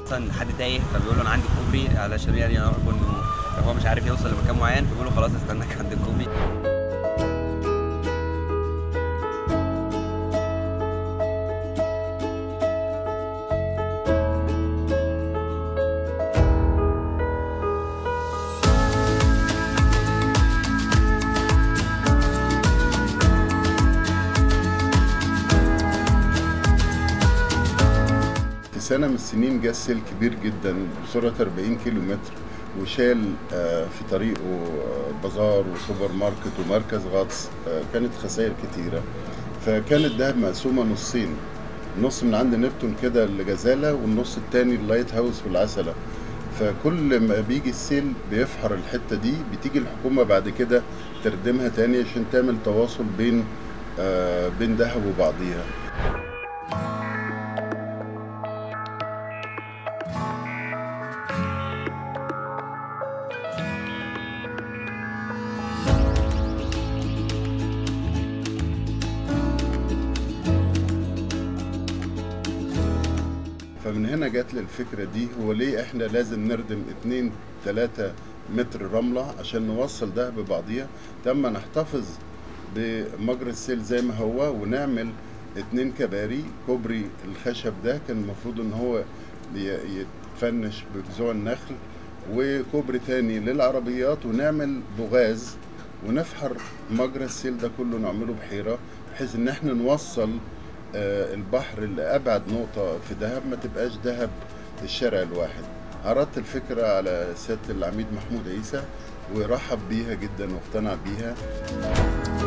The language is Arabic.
مثلا حد تايه فبيقول له انا عندي الكوبري، علشان يعني يعرفوا انه لو هو مش عارف يوصل لمكان معين فبيقول له خلاص استناك عند الكوبري. في سنة من السنين جه سيل كبير جدا بسرعة 40 كيلو متر وشال في طريقه بازار وسوبر ماركت ومركز غطس. كانت خسائر كتيرة، فكان الدهب مقسومة نصين، نص من عند نبتون كده لجزالة والنص التاني اللايت هاوس والعسلة. فكل ما بيجي السيل بيفحر الحتة دي، بتيجي الحكومة بعد كده تردمها تاني عشان تعمل تواصل بين دهب وبعضيها. فمن هنا جات لي الفكرة دي، هو ليه احنا لازم نردم 2-3 متر رملة عشان نوصل ده ببعضيها، تم نحتفظ بمجرى السيل زي ما هو ونعمل 2 كباري. كوبري الخشب ده كان المفروض ان هو يتفنش بجذوع النخل، وكوبري تاني للعربيات، ونعمل بوغاز ونفحر مجرى السيل ده كله نعمله بحيرة، بحيث ان احنا نوصل البحر لأبعد نقطة في دهب، ما تبقاش دهب الشارع الواحد. عرضت الفكرة على سيادة العميد محمود عيسى ورحب بيها جدا واقتنع بيها.